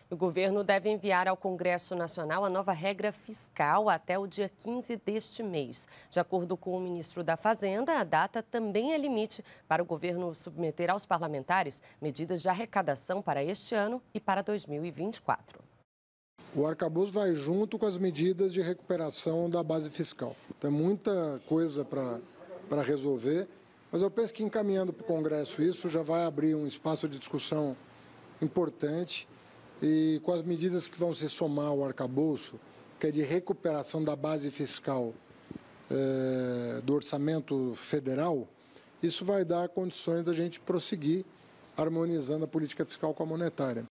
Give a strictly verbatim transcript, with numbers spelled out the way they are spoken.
O governo deve enviar ao Congresso Nacional a nova regra fiscal até o dia quinze deste mês. De acordo com o ministro da Fazenda, a data também é limite para o governo submeter aos parlamentares medidas de arrecadação para este ano e para dois mil e vinte e quatro. O arcabouço vai junto com as medidas de recuperação da base fiscal. Tem muita coisa para resolver, mas eu penso que encaminhando para o Congresso isso já vai abrir um espaço de discussão importante e com as medidas que vão se somar ao arcabouço, que é de recuperação da base fiscal é, do orçamento federal, isso vai dar condições da gente prosseguir harmonizando a política fiscal com a monetária.